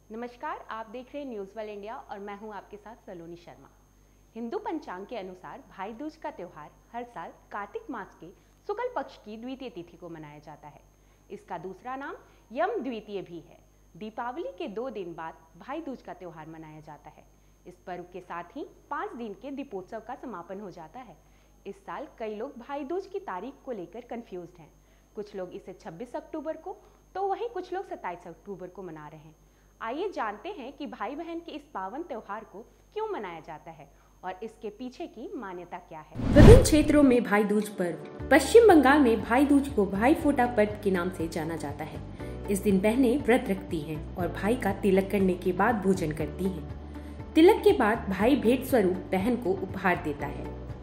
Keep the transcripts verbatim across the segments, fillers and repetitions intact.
नमस्कार, आप देख रहे हैं न्यूज़ वर्ल्ड इंडिया और मैं हूं आपके साथ सलोनी शर्मा। हिंदू पंचांग के अनुसार भाई दूज का त्यौहार हर साल कार्तिक मास के शुक्ल पक्ष की द्वितीय तिथि को मनाया जाता है। इसका दूसरा नाम यम द्वितीय भी है। दीपावली के दो दिन बाद भाई दूज का त्यौहार मनाया जाता है। इस पर्व के साथ ही पाँच दिन के दीपोत्सव का समापन हो जाता है। इस साल कई लोग भाई दूज की तारीख को लेकर कंफ्यूज्ड हैं। कुछ लोग इसे छब्बीस अक्टूबर को तो वहीं कुछ लोग सत्ताईस अक्टूबर को मना रहे हैं। आइए जानते हैं कि भाई बहन के इस पावन त्योहार को क्यों मनाया जाता है और इसके पीछे की मान्यता क्या है। विभिन्न क्षेत्रों में भाई दूज पर्व। पश्चिम बंगाल में भाई दूज को भाई फोटा पर्व के नाम से जाना जाता है। इस दिन बहनें व्रत रखती हैं और भाई का तिलक करने के बाद भोजन करती हैं। तिलक के बाद भाई भेंट स्वरूप बहन को उपहार देता है।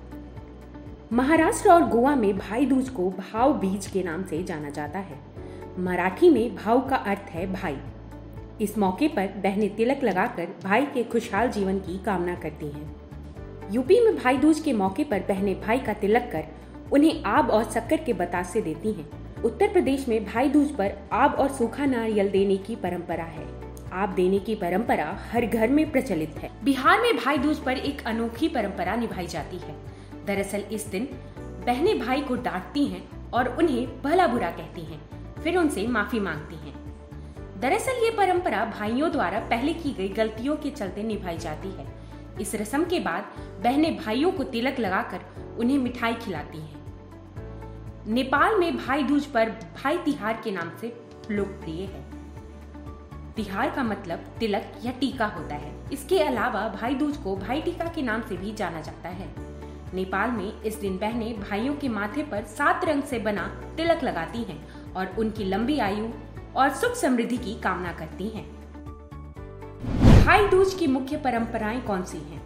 महाराष्ट्र और गोवा में भाई दूज को भाव बीज के नाम से जाना जाता है। मराठी में भाव का अर्थ है भाई। इस मौके पर बहनें तिलक लगाकर भाई के खुशहाल जीवन की कामना करती हैं। यूपी में भाई दूज के मौके पर बहनें भाई का तिलक कर उन्हें आब और शक्कर के बतासे देती हैं। उत्तर प्रदेश में भाई दूज पर आब और सूखा नारियल देने की परंपरा है। आब देने की परंपरा हर घर में प्रचलित है। बिहार में भाई दूज पर एक अनोखी परंपरा निभाई जाती है। दरअसल इस दिन बहनें भाई को डांटती हैं और उन्हें भला बुरा कहती हैं, फिर उनसे माफी मांगती हैं। दरअसल ये परंपरा भाइयों द्वारा पहले की गई गलतियों के चलते निभाई जाती है। इस रस्म के बाद बहनें भाइयों को तिलक लगाकर उन्हें मिठाई खिलाती हैं। नेपाल में भाई दूज पर भाई तिहार के नाम से लोकप्रिय है। तिहार का मतलब तिलक या टीका होता है। इसके अलावा भाई दूज को भाई टीका के नाम से भी जाना जाता है। नेपाल में इस दिन बहनें भाइयों के माथे पर सात रंग से बना तिलक लगाती हैं और उनकी लंबी आयु और सुख समृद्धि की कामना करती हैं। भाई दूज की मुख्य परंपराएं कौन सी हैं?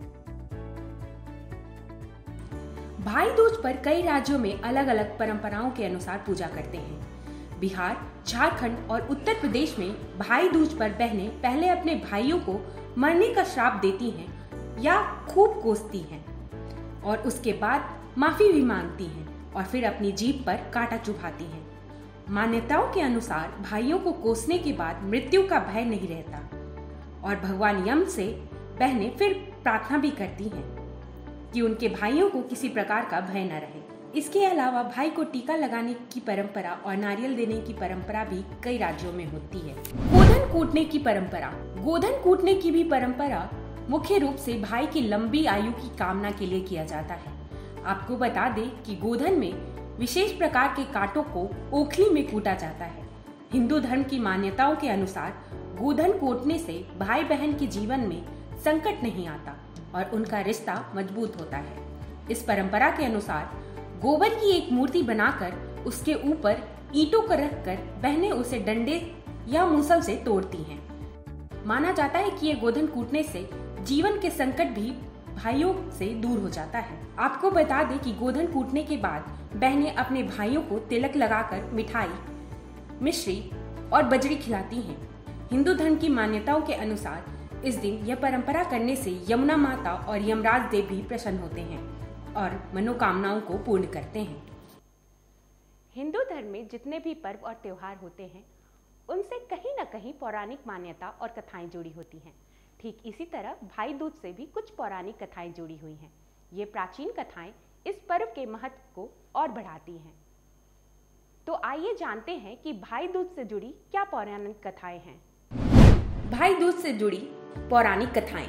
भाई दूज पर कई राज्यों में अलग अलग परंपराओं के अनुसार पूजा करते हैं। बिहार, झारखंड और उत्तर प्रदेश में भाई दूज पर बहनें पहले अपने भाइयों को मरने का श्राप देती हैं या खूब कोसती हैं और उसके बाद माफी भी मांगती हैं और फिर अपनी जीभ पर कांटा चुभाती हैं। मान्यताओं के अनुसार भाइयों को कोसने के बाद मृत्यु का भय नहीं रहता और भगवान यम से बहनें फिर प्रार्थना भी करती हैं कि उनके भाइयों को किसी प्रकार का भय न रहे। इसके अलावा भाई को टीका लगाने की परंपरा और नारियल देने की परंपरा भी कई राज्यों में होती है। गोधन कूटने की परंपरा। गोधन कूटने की भी परंपरा मुख्य रूप से भाई की लंबी आयु की कामना के लिए किया जाता है। आपको बता दें कि गोधन में विशेष प्रकार के कांटों को ओखली में कूटा जाता है। हिंदू धर्म की मान्यताओं के अनुसार गोधन कूटने से भाई बहन के जीवन में संकट नहीं आता और उनका रिश्ता मजबूत होता है। इस परंपरा के अनुसार गोबर की एक मूर्ति बनाकर उसके ऊपर ईंटों को रखकर बहनें उसे डंडे या मूसल से तोड़ती हैं। माना जाता है कि ये गोधन कूटने से जीवन के संकट भी भाइयों से दूर हो जाता है। आपको बता दें कि गोधन कूटने के बाद बहनें अपने भाइयों को तिलक लगाकर मिठाई, मिश्री और बजरी खिलाती हैं। हिंदू धर्म की मान्यताओं के अनुसार इस दिन यह परंपरा करने से यमुना माता और यमराज देव भी प्रसन्न होते हैं और मनोकामनाओं को पूर्ण करते हैं। हिंदू धर्म में जितने भी पर्व और त्योहार होते हैं उनसे कहीं न कहीं पौराणिक मान्यता और कथाएं जुड़ी होती हैं। ठीक इसी तरह भाई दूज से भी कुछ पौराणिक कथाएं जुड़ी हुई हैं। ये प्राचीन कथाएं इस पर्व के महत्व को और बढ़ाती हैं। तो आइए जानते हैं कि भाई दूज से जुड़ी क्या पौराणिक कथाएं हैं। भाई दूज से जुड़ी पौराणिक कथाएं।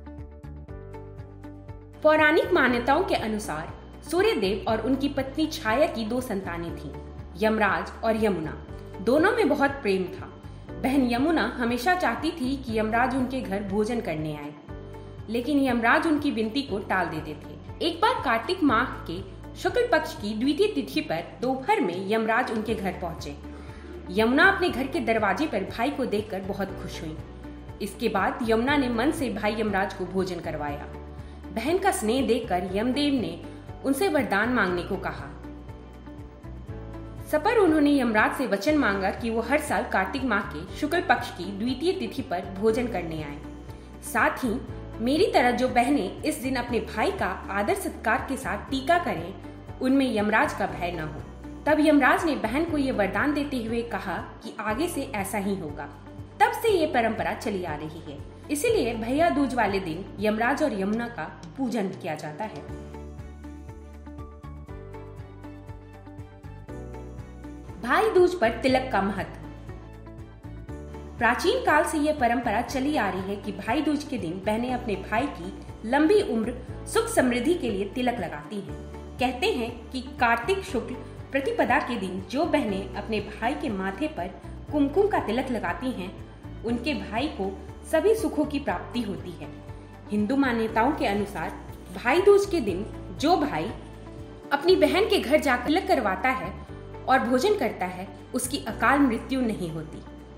पौराणिक मान्यताओं के अनुसार सूर्यदेव और उनकी पत्नी छाया की दो संतानें थीं, यमराज और यमुना। दोनों में बहुत प्रेम था। बहन यमुना हमेशा चाहती थी कि यमराज उनके घर भोजन करने आए, लेकिन यमराज उनकी विनती को टाल देते थे। एक बार कार्तिक माह के शुक्ल पक्ष की द्वितीय तिथि पर दोपहर में यमराज उनके घर पहुंचे। यमुना अपने घर के दरवाजे पर भाई को देखकर बहुत खुश हुई। इसके बाद यमुना ने मन से भाई यमराज को भोजन करवाया। बहन का स्नेह देखकर यमदेव ने उनसे वरदान मांगने को कहा। सपर उन्होंने यमराज से वचन मांगा कि वो हर साल कार्तिक माह के शुक्ल पक्ष की द्वितीय तिथि पर भोजन करने आए। साथ ही मेरी तरह जो बहनें इस दिन अपने भाई का आदर सत्कार के साथ टीका करें, उनमें यमराज का भय न हो। तब यमराज ने बहन को ये वरदान देते हुए कहा कि आगे से ऐसा ही होगा। तब से ये परंपरा चली आ रही है। इसीलिए भैया दूज वाले दिन यमराज और यमुना का पूजन किया जाता है। भाई दूज पर तिलक का महत्व। प्राचीन काल से यह परंपरा चली आ रही है कि भाई दूज के दिन बहनें अपने भाई की लंबी उम्र, सुख समृद्धि के लिए तिलक लगाती हैं। कहते हैं कि कार्तिक शुक्ल प्रतिपदा के दिन जो बहनें अपने भाई के माथे पर कुमकुम का तिलक लगाती हैं, उनके भाई को सभी सुखों की प्राप्ति होती है। हिंदू मान्यताओं के अनुसार भाई दूज के दिन जो भाई अपनी बहन के घर जाकर तिलक करवाता है और भोजन करता है, उसकी अकाल मृत्यु नहीं होती।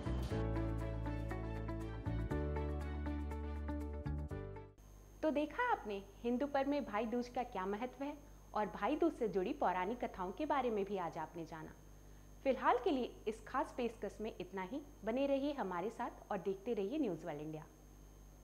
तो देखा आपने हिंदू पर्व में भाई दूज का क्या महत्व है और भाई दूज से जुड़ी पौराणिक कथाओं के बारे में भी आज आपने जाना। फिलहाल के लिए इस खास पेशकश में इतना ही। बने रहिए हमारे साथ और देखते रहिए न्यूज़ वर्ल्ड इंडिया।